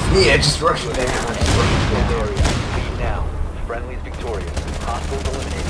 Yeah, just rush it down. Just rush it down. Area. Leave now. Friendly's victorious. Hostiles eliminated.